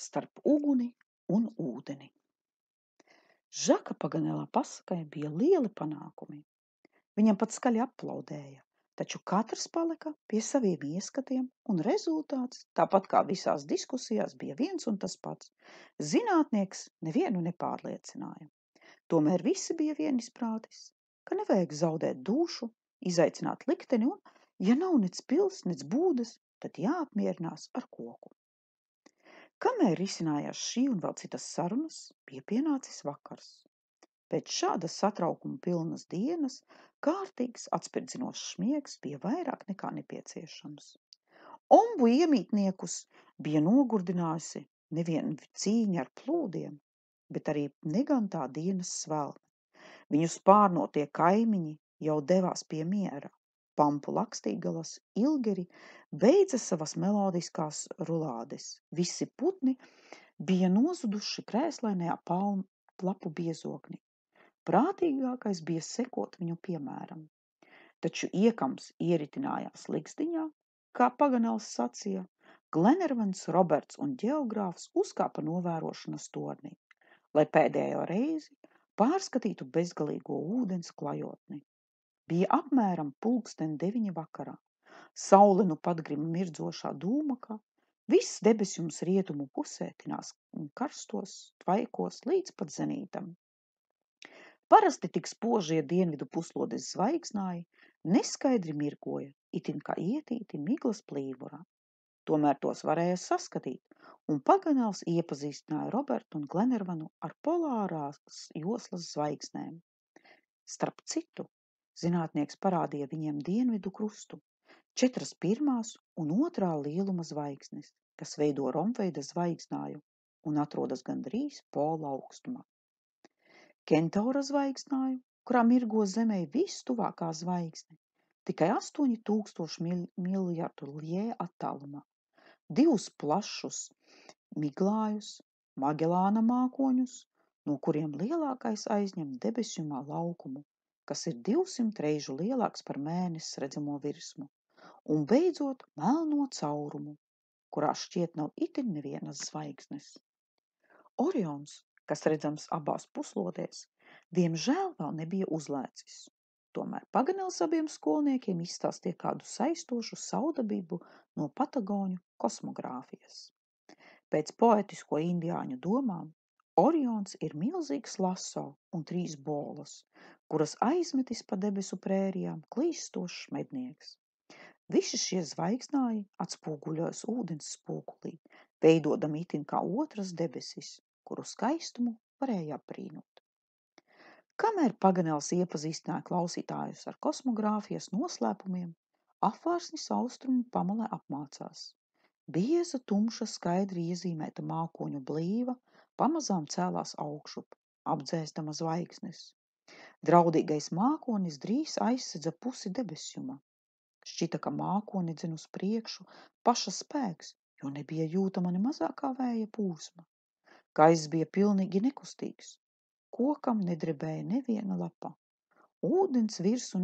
starp uguni un ūdeni. Žaka Paganelā pasakai bija lieli panākumi. Viņam pat skaļi aplaudēja, taču katrs palika pie saviem ieskatiem, un rezultāts, tāpat kā visās diskusijās, bija viens un tas pats. Zinātnieks nevienu nepārliecināja. Tomēr visi bija vienisprātis, ka nevajag zaudēt dušu, izaicināt likteni un, ja nav nec pils, nec būdas, tad jāapmierinās ar koku. Kamēr risinājās šī un vēl citas sarunas, bija pienācis vakars. Pēc šādas satraukuma pilnas dienas kārtīgs atspirdzinošs miegs bija vairāk nekā nepieciešams. Ombu iemītniekus bija nogurdinājusi nevien cīņa ar plūdiem, bet arī negantā dienas svelme. Viņus pārnotie kaimiņi jau devās pie miera. Pampu Lakstīgalas ilgeri beidza savas melodiskās rulādes. Visi putni bija nozuduši krēslainajā palmu lapu biezoknī. Prātīgākais bija sekot viņu piemēram. Taču iekams ieritinājās ligzdiņā, kā Paganels sacīja, Glenervans, Roberts un ģeogrāfs uzkāpa novērošanas tornī, lai pēdējo reizi pārskatītu bezgalīgo ūdens klajotni. Bija apmēram 9:30 vakarā. Saule nu pat grima mirdzošā dūmakā, viss debesjums rietumu pusē tinās karstos tvaikos līdz pat zenītam. Parasti tik spožie dienvidu puslodes zvaigznāji neskaidri mirgoja, itin kā ietīti miglas plīvurā. Tomēr tos varēja saskatīt, un Paganels iepazīstināja Robertu un Glenervanu ar polārās joslas zvaigznēm. Starp citu, zinātnieks parādīja viņiem dienvidu krustu, 4 pirmās un 2. lieluma zvaigznes, kas veido romveida zvaigznāju un atrodas gandrīz pola augstumā. Kentaura zvaigznāju, kurā mirgo Zemei vistuvākā zvaigzne, tikai 8000 miljardu lie attālumā. 2 plašus miglājus, Magelāna mākoņus, no kuriem lielākais aizņem debesjumā laukumu, kas ir 200 reižu lielāks par mēness redzamo virsmu, un beidzot melno caurumu, kurā šķiet nav itin nevienas zvaigznes. Orions, kas redzams abās puslodēs, diemžēl vēl nebija uzlēcis. Tomēr Paganels abiem skolniekiem izstāstīja kādu saistošu saudabību no Patagoņu kosmogrāfijas. Pēc poetisko indiāņu domām, Orions ir milzīgs laso un 3 bolas, kuras aizmetis pa debesu prērijām klīstošs mednieks. Visi šie zvaigznāji atspoguļojas ūdens spogulī, veidodami itin kā otras debesis, kuru skaistumu varēja apbrīnot. Kamēr Paganels iepazīstināja klausītājus ar kosmogrāfijas noslēpumiem, apvārsnis austrumu pamalē apmācās. Bieza, tumša, skaidri iezīmēta mākoņu blīva pamazām cēlās augšup, apdzēstama zvaigznes. Draudīgais mākonis drīz aizsedza pusi debesjuma. Šķita, ka mākoni dzen uz priekšu paša spēks, jo nebija jūtama ne mazākā vēja pūsma. Gaiss bija pilnīgi nekustīgs. Kokam nedrebēja neviena lapa. Ūdens virsu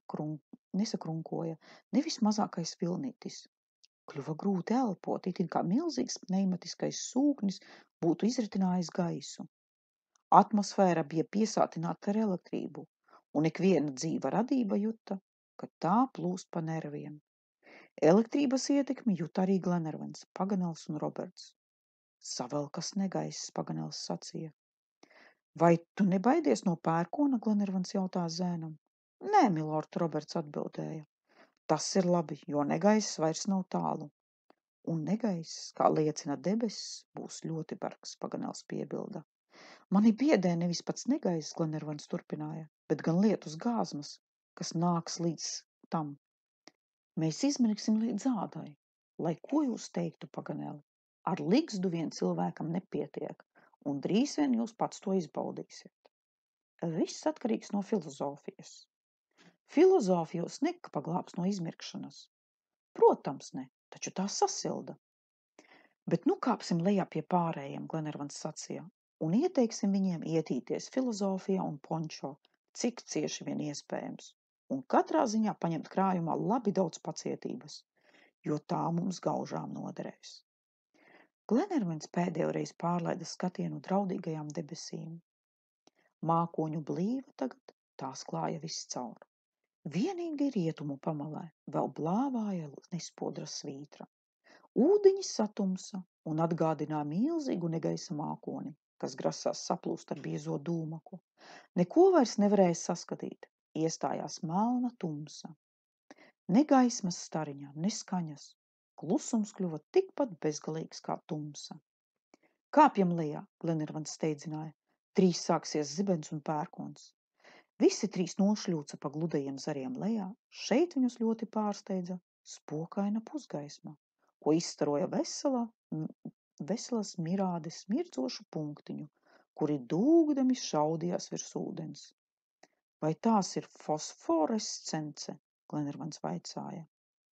nesakrunkoja nevis mazākais vilnītis. Kļuva grūti elpot, itin kā milzīgs pneimatiskais sūknis būtu izritinājis gaisu. Atmosfēra bija piesātināta ar elektrību, un ikviena dzīva radība juta, ka tā plūst pa nerviem. Elektrības ietekmi jut arī Glenervans, Paganels un Roberts. Savelkas negaiss, Paganels sacīja. Vai tu nebaidies no pērkona, Glenervans jautā zēnam? Nē, milord, Roberts atbildēja. Tas ir labi, jo negaiss vairs nav tālu. Un negaiss, kā liecina debesis, būs ļoti bargs, Paganels piebilda. Mani biedē nevis pats negaiss, Glenervans turpināja, bet gan lietus gāzmas, kas nāks līdz tam. Mēs izmirksim līdz ādai. Lai ko jūs teiktu, Paganeli? Ar ligzdu vien cilvēkam nepietiek, un drīz vien jūs pats to izbaudīsiet. Viss atkarīgs no filozofijas. Filozofija jūs nepaglābs no izmirkšanas. Protams, ne, taču tā sasilda. Bet nu kāpsim lejā pie pārējiem, Glenervans sacīja, un ieteiksim viņiem ietīties filozofijā un pončo, cik cieši vien iespējams, un katrā ziņā paņemt krājumā labi daudz pacietības, jo tā mums gaužām noderēs. Glenervans pēdējo reizi pārlaida skatienu draudīgajām debesīm. Mākoņu blīva tagad tās klāja viscaur. Vienīgi rietumu pamalē vēl blāvāja nespodra svītra. Ūdeņi satumsa un atgādināja milzīgu negaisa mākoni, kas grasās saplūst ar biezo dūmaku. Neko vairs nevarēja saskatīt, iestājās melna tumsa. Ne gaismas stariņā, ne skaņas. Klusums kļuva tikpat bezgalīgs kā tumsa. Kāpjam lejā, Glenervans steidzināja. Drīz sāksies zibens un pērkons. Visi trīs nošļūca pa gludajiem zariem lejā. Šeit viņus ļoti pārsteidza spokaina pusgaisma, ko izstaroja veselas mirādes mirdzošu punktiņu, kuri dūgdami šaudījās virs ūdens. Vai tās ir fosforescence? Glenervans vaicāja.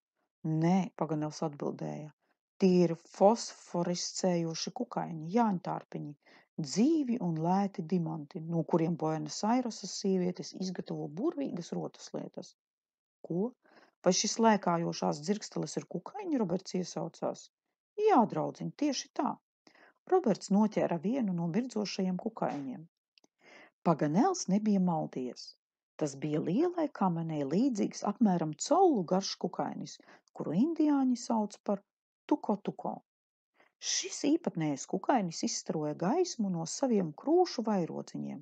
Nē, Paganels atbildēja. Tie ir fosforescējoši kukaiņi, jāņtārpiņi, dzīvi un lēti dimanti, no kuriem Buenos Airesas sievietes izgatavo burvīgas rotaslietas. Ko? Vai šis lēkājošās dzirksteles ir kukaiņi, Roberts iesaucās? Jā, draudziņ, tieši tā. Roberts noķēra vienu no mirdzošajiem kukaiņiem. Paganels nebija maldies. Tas bija lielai kamenei līdzīgs apmēram collu garš kukainis, kuru indiāņi sauc par tuko-tuko. Šis īpatnējais kukainis izstaroja gaismu no saviem krūšu vairociņiem,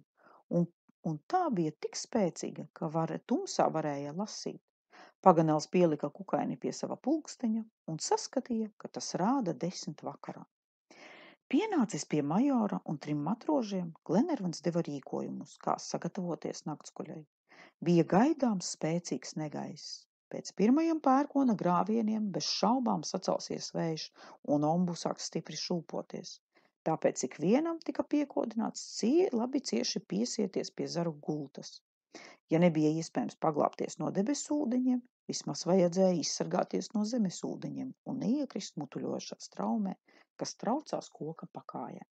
un tā bija tik spēcīga, ka tumsā varēja lasīt. Paganels pielika kukaini pie sava pulksteņa un saskatīja, ka tas rāda 10 vakarā. Pienācis pie majora un 3 matrožiem, Glenervans deva rīkojumus, kā sagatavoties naktskuļai. Bija gaidāms spēcīgs negaiss. Pēc pirmajiem pērkona grāvieniem bez šaubām sacelsies vējš un ombu sāks stipri šūpoties. Tāpēc ikvienam tika piekodināts labi cieši piesieties pie zaru gultas. Ja nebija iespējams paglāpties no debesu ūdeņiem, vismaz vajadzēja izsargāties no zemes ūdeņiem un neiekrist mutuļošā straumē, kas traucās koka pakājē.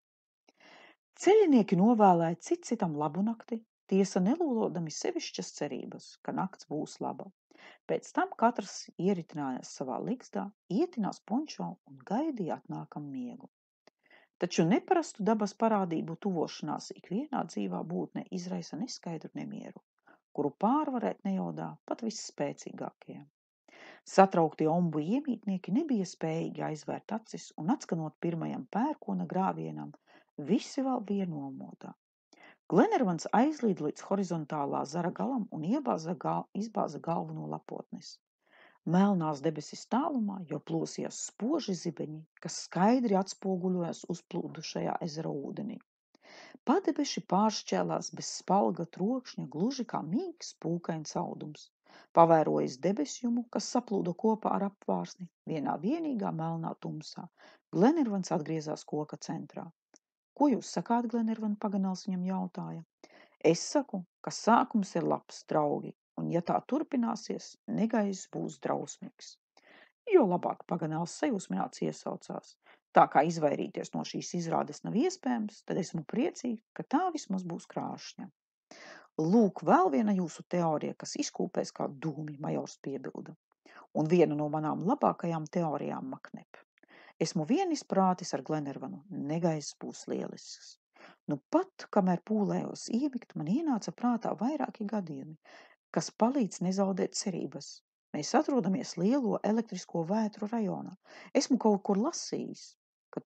Ceļinieki novēlēja citam labu nakti, tiesa nelūlodami sevišķas cerības, ka nakts būs laba. Pēc tam katrs ieritinājās savā ligzdā, ietinās pončo un gaidīja atnākam miegu. Taču neparastu dabas parādību tuvošanās ikvienā dzīvā būtne izraisa neskaidru nemieru, kuru pārvarēt nejaudā pat visspēcīgākie. Satrauktie ombu iemītnieki nebija spējīgi aizvērt acis un atskanot pirmajam pērkona grāvienam, visi vēl bija nomodā. Glenervans aizlīd līdz horizontālā zara galam un izbāza galvu no lapotnes. Melnās debesis tālumā jau plosījās spoži zibeņi, kas skaidri atspoguļojas uzplūdušajā ezera ūdenī. Padebeši pāršķēlās bez spalga trokšņa, gluži kā mīgs pūkains audums. Pavērojis debesjumu, kas saplūda kopā ar apvārsni, vienā vienīgā melnā tumsā. Glenervans atgriezās koka centrā. Ko jūs sakāt, Glenervan, Paganels viņam jautāja? Es saku, ka sākums ir labs, draugi, un ja tā turpināsies, negaiss būs drausmīgs. Jo labāk, Paganels sajūsmināts iesaucās. Tā kā izvairīties no šīs izrādes nav iespējams, tad esmu priecīgi, ka tā vismaz būs krāšņa. Lūk, vēl viena jūsu teorija, kas izkūpēs kā dūmi, majors piebilda. Un viena no manām labākajām teorijām, Maknep. Esmu vienisprātis ar Glenervanu, negaiss būs lielisks. Nu pat, kamēr pūlējos iemigt, man ienāca prātā vairāki gadījumi, kas palīdz nezaudēt cerības. Mēs atrodamies lielo elektrisko vētru rajonā. Esmu kaut kur lasījis, ka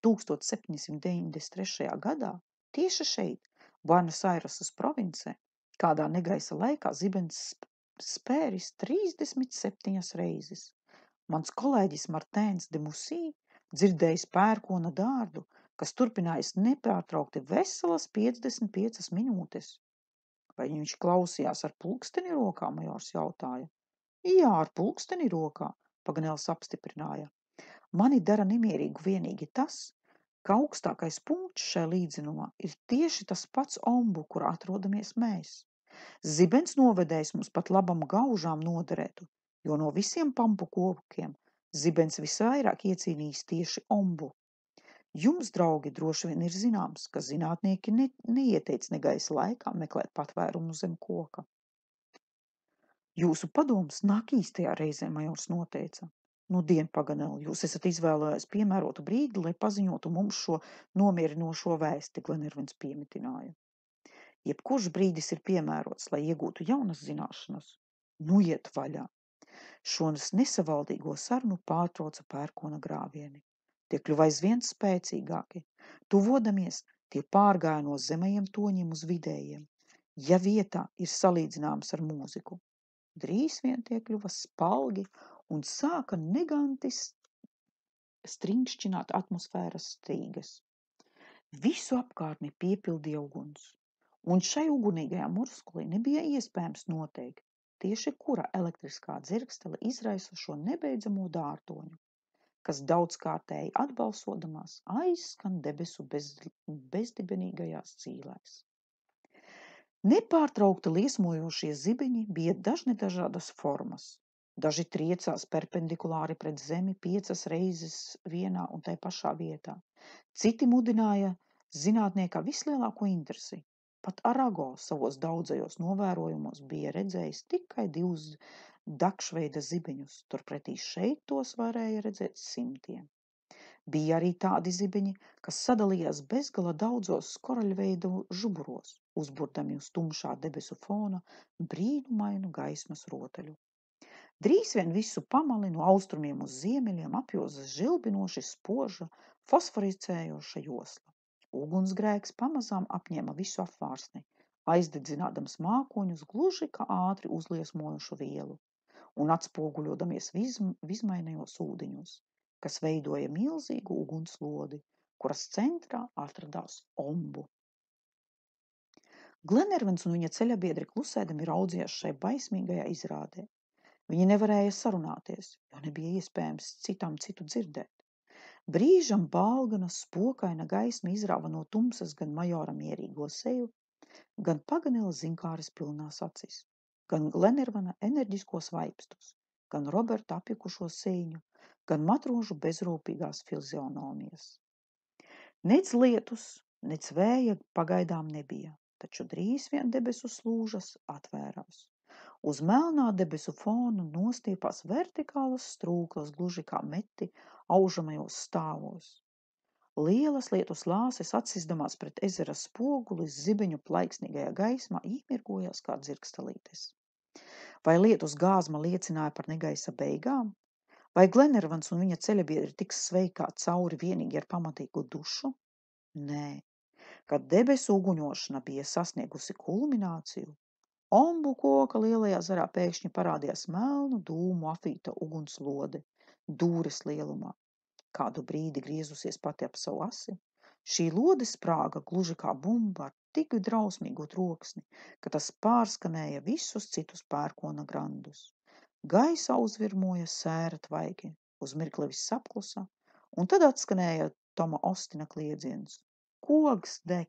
1793. gadā tieši šeit, Buenos Airesas provincē, kādā negaisa laikā zibens spēris 37 reizes. Mans kolēģis Martēns de Musī dzirdējis pērkona dārdu, kas turpinājis nepārtraukti veselas 55 minūtes. Vai viņš klausījās ar pulksteni rokā, majors jautāja? Jā, ar pulksteni rokā, Paganels apstiprināja. Mani dara nemierīgu vienīgi tas, ka augstākais punkts šai līdzinumā ir tieši tas pats ombu, kur atrodamies mēs. Zibens novedējs mums pat labam gaužām noderētu, jo no visiem pampu kokiem zibens visvairāk iecīnījis tieši ombu. Jums, draugi, droši vien ir zināms, ka zinātnieki neieteic negaisa laikā meklēt patvērumu zem koka. Jūsu padoms nāk īstajā reizē, majors noteica. Nu, dien, Paganel, jūs esat izvēlējies piemērotu brīdi, lai paziņotu mums šo nomierinošo vēsti, Glenervins piemitināja. Jebkurš brīdis ir piemērots, lai iegūtu jaunas zināšanas. Nu, iet vaļā! Šos nesavaldīgo sarunu pārtrauca pērkona grāvieni. Tie kļuva aizvien spēcīgāki. Tuvodamies, tie pārgāja no zemajiem toņiem uz vidējiem. Ja vietā ir salīdzināms ar mūziku. Drīz vien tie kļuva spalgi un sāka neganti stringšķināt atmosfēras stīgas. Visu apkārtni piepildīja uguns, un šai ugunīgajā murskulī nebija iespējams noteikt, tieši kura elektriskā dzirkstele izraisa šo nebeidzamo dārtoņu, kas daudzkārtēji atbalsodamās aizskan debesu bezdibenīgajās cīlēs. Nepārtraukti liesmojošie zibeņi bija dažādas formas. Daži triecās perpendikulāri pret zemi 5 reizes vienā un tai pašā vietā. Citi mudināja zinātniekā vislielāko interesi. Pat Arago savos daudzajos novērojumos bija redzējis tikai 2 dakšveida zibeņus, turpretī šeit tos varēja redzēt simtiem. Bija arī tādi zibeņi, kas sadalījās bezgala daudzos koraļveidu žuburos, uzburdami uz tumšā debesu fona brīnumainu gaismas rotaļu. Drīz vien visu pamali no austrumiem uz ziemeļiem apjoza žilbinoši spoža, fosforicējoša josla. Ugunsgrēks pamazām apņēma visu apvārsni, aizdedzinādams mākoņus gluži kā ātri uzliesmojošu vielu un atspoguļodamies vismainajos ūdeņos, kas veidoja milzīgu ugunslodi, kuras centrā atradās Ombu. Glenervins un viņa ceļabiedri klusēdami raudzījās šai baismīgajā izrādē. Viņi nevarēja sarunāties, jo nebija iespējams citam citu dzirdēt. Brīžam balgana, spokaina gaisma izrāva no tumsas gan majora mierīgo seju, gan Paganela zinkāres pilnās acis, gan Glenervana enerģiskos vaipstus, gan Roberta apjukušo sēņu, gan matrožu bezrūpīgās fizionomijas. Nec lietus, nec vēja pagaidām nebija, taču drīz vien debesu slūžas atvērās. Uz melnā debesu fona nostiepās vertikālas strūklas, gluži kā meti aužamajos stāvos. Lielas lietus lāses atsizdamās pret ezera spogulis zibeņu plaiksnīgajā gaismā īmirgojās kā dzirkstelītes. Vai lietus gāzma liecināja par negaisa beigām? Vai Glenervans un viņa ceļabiedri tiks sveikā cauri vienīgi ar pamatīgu dušu? Nē. Kad debesu uguņošana bija sasniegusi kulmināciju, Ombu koka lielajā zarā pēkšņi parādījās melnu dūmu afīta ugunslode, dūres lielumā. Kādu brīdi griezusies pati ap savu asi, šī lode sprāga gluži kā bumba ar tik drausmīgu troksni, ka tas pārskanēja visus citus pērkona grandus. Gaisā uzvirmoja sēra tvaiki, uz mirkli viss apklusa, un tad atskanēja Toma Ostina kliedziens. Koks deg!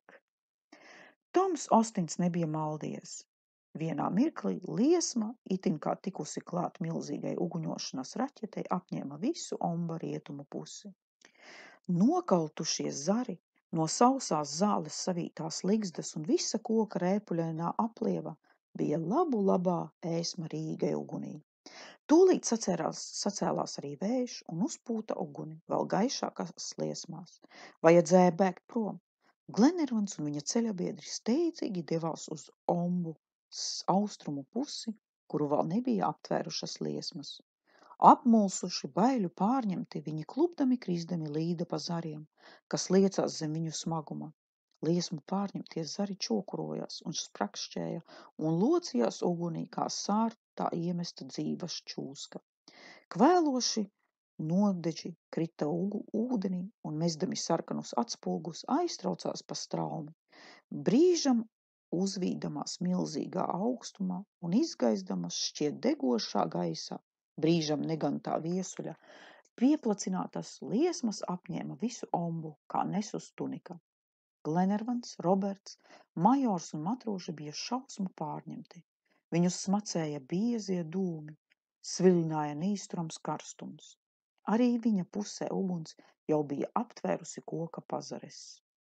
Toms Ostins nebija maldies. Vienā mirklī liesma, itin kā tikusi klāt milzīgai uguņošanas raķetei, apņēma visu Omba rietumu pusi. Nokaltušie zari, no sausās zāles savītās ligzdas un visa koka rēpuļainā aplieva bija labā ēsma rīgai ugunī. Tūlīt sacēlās arī vējš un uzpūta uguni, vēl gaišākās liesmās. Vajadzēja bēgt prom. Glenervans un viņa ceļabiedri steidzīgi devās uz Ombu austrumu pusi, kuru vēl nebija aptvērušas liesmas. Apmulsuši, baiļu pārņemti, viņi klupdami krīzdami līda pa zariem, kas liecās zem viņu smaguma. Liesmu pārņemtie zari čokurojās un sprakšķēja un locījās ugunī kā sārtā iemesta dzīves čūska. Kvēloši nodeģi krita ūdenī un mezdami sarkanus atspulgus aiztraucās pa straumi. Brīžam uzvīdamās milzīgā augstumā un izgaisdamas šķiet degošā gaisā, brīžam negantā viesuļa, pieplacinātas liesmas apņēma visu Ombu kā nesus tunika. Glenervans, Roberts, majors un matroži bija šausmu pārņemti. Viņus smacēja biezie dūmi, svilināja neizturams karstums. Arī viņa pusē uguns jau bija aptvērusi koka pazares.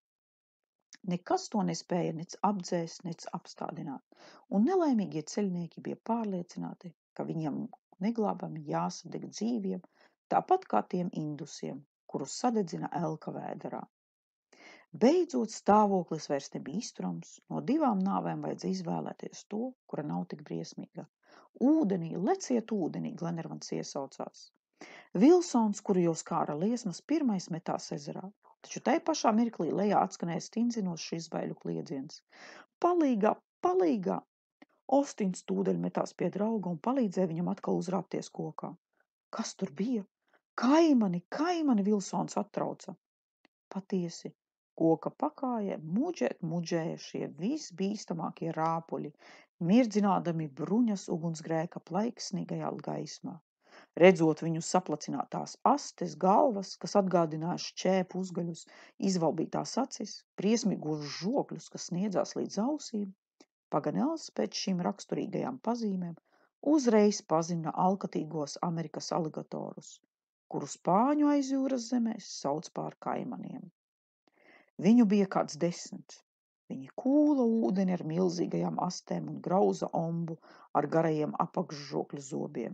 Nekas to nespēja nec apdzēst, nec apstādināt, un nelaimīgie ceļnieki bija pārliecināti, ka viņiem neglābami jāsadeg dzīviem tāpat kā tiem indusiem, kurus sadedzina elka vēderā. Beidzot stāvoklis vairs nebija izturams, no 2 nāvēm vajadzēja izvēlēties to, kura nav tik briesmīga. Ūdenī, leciet ūdenī, Glenervans iesaucās. Vilsons, kuru jau skāra liesmas, pirmais metās ezerā, taču tai pašā mirklī lejā atskanēja stindzinošs izbaiļu kliedziens. Palīgā, palīgā! Ostins tūdaļ metās pie drauga un palīdzēja viņam atkal uzrāpties kokā. Kas tur bija? Kaimani, kaimani, Vilsons atrauca. Patiesi, koka pakājē muģēja šie visbīstamākie rāpuļi, mirdzinādami bruņas ugunsgrēka plaiksnīgajā gaismā. Redzot viņu saplacinātās astes, galvas, kas atgādināja šķēpu uzgaļus, izvalbītās acis, briesmīgos žokļus, kas sniedzās līdz ausīm, Paganels pēc šīm raksturīgajām pazīmēm uzreiz pazina alkatīgos Amerikas aligatorus, kurus Spāņu aizjūras zemēs sauc par kaimaniem. Viņu bija kāds 10. Viņi kūla ūdeni ar milzīgajām astēm un grauza ombu ar garajiem apakšžokļu zobiem.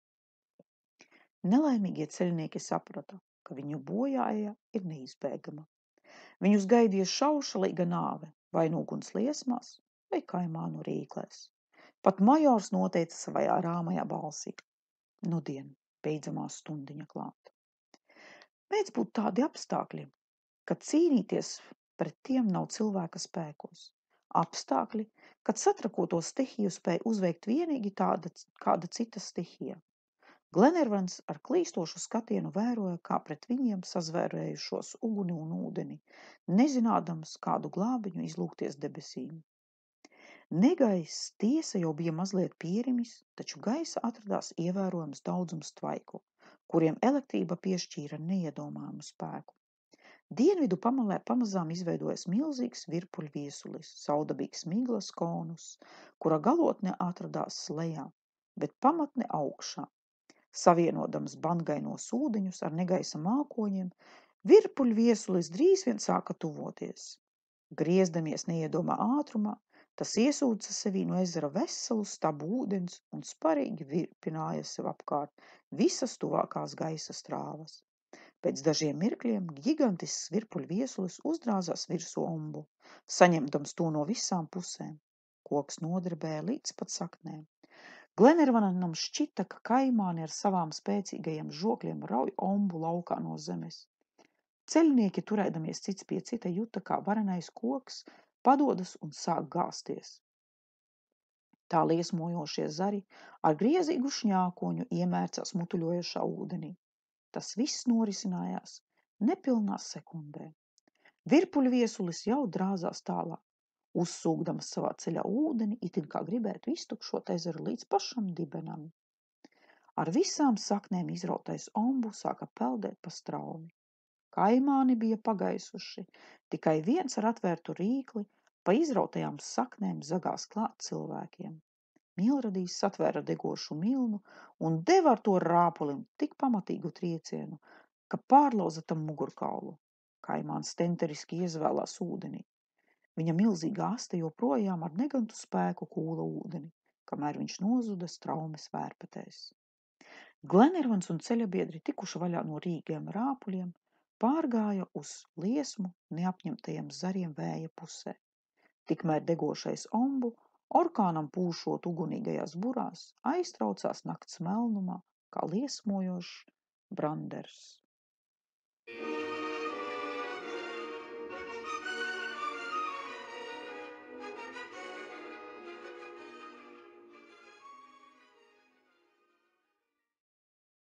Nelaimīgie ceļnieki saprata, ka viņu bojāja ir neizbēgama. Viņus gaidīja šaušalīga nāve, vai nu uguns liesmās, vai kaimānu rīklēs. Pat majors noteica savajā rāmajā balsī. Nudien, beidzamā stundiņa klāt. Mēdz būt tādi apstākļi, kad cīnīties pret tiem nav cilvēka spēkos. Apstākļi, kad satrakoto stihiju spēj uzveikt vienīgi kāda cita stihija. Glenervans ar klīstošu skatienu vēroja, kā pret viņiem sazvērējušos uguni un ūdeni, nezinādams, kādu glābiņu izlūgties debesīm. Negaiss tiesa jau bija mazliet pierimis, taču gaisa atradās ievērojams daudzums tvaiku, kuriem elektrība piešķīra neiedomājumu spēku. Dienvidu pamalē pamazām izveidojas milzīgs virpuļviesulis, saudabīgs miglas konus, kura galotne atradās lejā, bet pamatne augšā. Savienodams bandgainos ūdeņus ar negaisa mākoņiem, virpuļviesulis drīz vien sāka tuvoties. Griezdamies neiedomā ātrumā, tas iesūca sevī no ezera veselu stabu ūdens un sparīgi virpināja sev apkārt visas tuvākās gaisa strāvas. Pēc dažiem mirkļiem gigantisks virpuļviesulis uzdrāzās virsū ombu, saņemdams to no visām pusēm. Koks nodarbēja līdz pat saknēm. Glenervanam šķita, ka kaimāni ar savām spēcīgajiem žokļiem rauj ombu laukā no zemes. Ceļnieki, turēdamies cits pie cita, juta, kā varenais koks padodas un sāk gāzties. Tā liesmojošie zari ar griezīgu šņākoņu iemērcās mutuļojošā ūdenī. Tas viss norisinājās nepilnā sekundē. Virpuļviesulis jau drāzās tālāk, uzsūkdams savā ceļā ūdeni, itin kā gribētu iztukšot ezeru līdz pašam dibenam. Ar visām saknēm izrautais ombu sāka peldēt pa straumi. Kaimāni bija pagaisuši, tikai viens ar atvērtu rīkli pa izrautajām saknēm zagās klāt cilvēkiem. Milradīs satvēra degošu milnu un deva ar to rāpulim tik pamatīgu triecienu, ka pārlauza tam mugurkaulu. Kaimāns tenteriski iezvēlās ūdenī. Viņa milzīgā aste joprojām ar negantu spēku kūla ūdeni, kamēr viņš nozuda straumes vērpetēs. Glenervans un ceļabiedri tikuši vaļā no rīgiem rāpuļiem, pārgāja uz liesmu neapņemtajiem zariem vēja pusē. Tikmēr degošais ombu, orkānam pūšot ugunīgajās burās, aiztraucās nakts melnumā, kā liesmojošs branders.